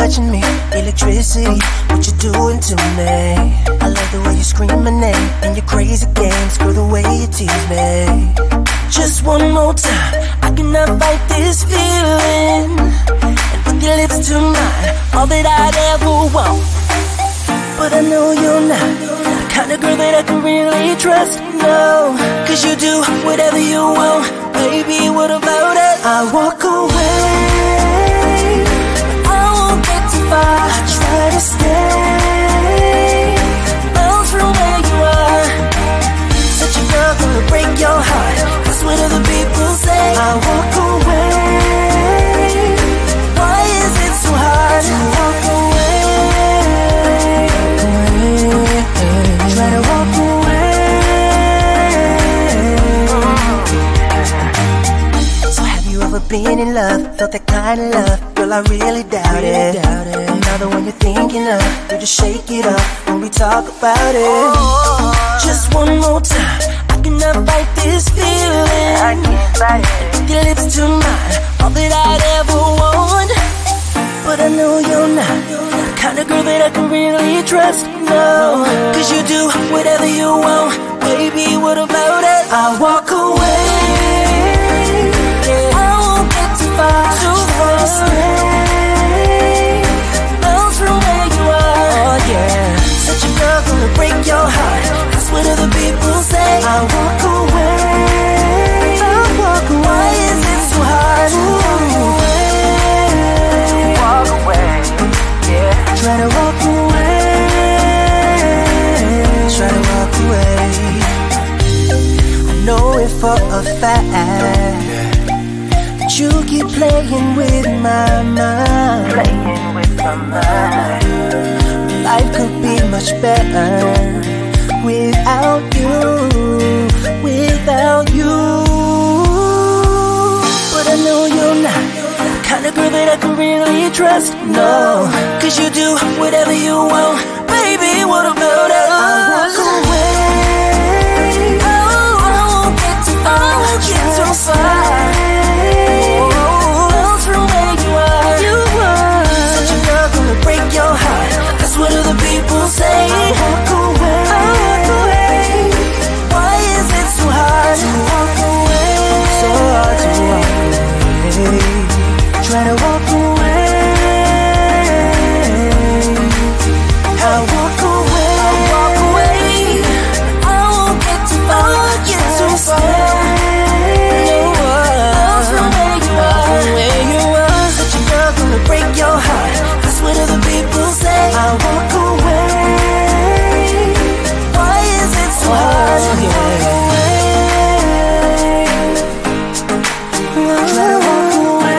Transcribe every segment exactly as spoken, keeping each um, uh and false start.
touching me, electricity, what you doing to me? I love the way you scream my name and your crazy games, girl, the way you tease me. Just one more time, I cannot fight this feeling. And with your lips to mine, all that I'd ever want. But I know you're not the kind of girl that I can really trust, no. Cause you do whatever you want, baby, what about it? I walk away, I won't get too far. I try to stay miles from where you are. Such a girl gonna break your heart, that's what other people say. I walk away, why is it so hard to walk away? Try to walk away. So have you ever been in love, felt that kind of love? Girl, I really doubt it. I'm not the one you're thinking of. You just shake it up when we talk about it. Just one more time, I cannot fight this feeling. I can't fight it. With your lips to mine, all that I'd ever want. But I know you're not the kind of girl that I can really trust, no. Cause you do whatever you want, baby, what about it? I walk away, yeah. I won't get too far, too far to stay miles from where you are, oh yeah. Such a girl gonna break your heart, that's what other people say. I walk away, I walk away. Why is it so hard to walk away? Try to walk away, try to walk away. I know it for a fact that you keep playing with my mind, playing with my mind. Life could be much better without you, without you. But I know you're not the kind of girl that I can really trust, no. Cause you do whatever you want, baby, what about us? I walk away, oh, I won't get too far, I won't get too far. Miles from where you are, you are. Such a girl gonna break your heart, that's what other people say. I walk away, I walk away. Why is it so hard to walk away? So hard to walk away. Try to walk away, I walk away, I walk away. I won't get too far, I won't get too far. Miles from where you are, where you are. Such a girl gonna break your heart, that's what other people say. I walk away, why is it so hard to walk away? Try to walk away.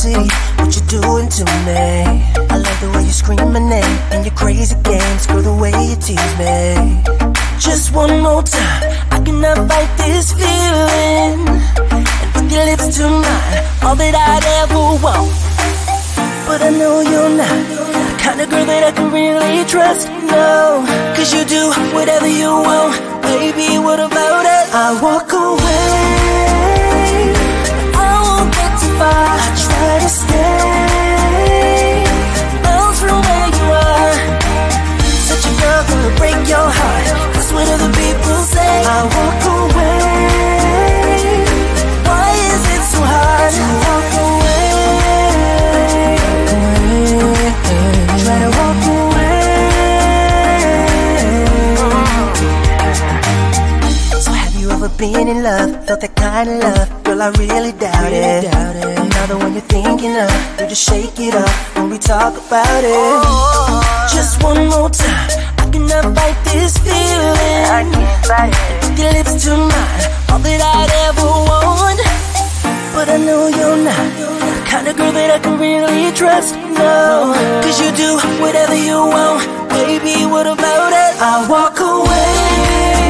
see what you're doing to me. I love the way you scream my name and your crazy games, girl, the way you tease me. Just one more time, I cannot fight this feeling. And with your lips to mine, all that I'd ever want. But I know you're not the kind of girl that I can really trust, no. Cause you do whatever you want, baby, what about it? I walk away, I won't get too far. I try to stay miles from where you are. Such a girl gonna break your heart, that's what other people say. I walk away, why is it so hard to walk away? Try to walk away. So have you ever been in love, felt that kind of love? Girl, I really doubt it. Another one you're thinking of, you just shake it up when we talk about it. Just one more time, I cannot fight this feeling. I can't fight it. With your lips to mine, all that I'd ever want. But I know you're not the kind of girl that I can really trust, no. Cause you do whatever you want, baby, what about it? I walk away,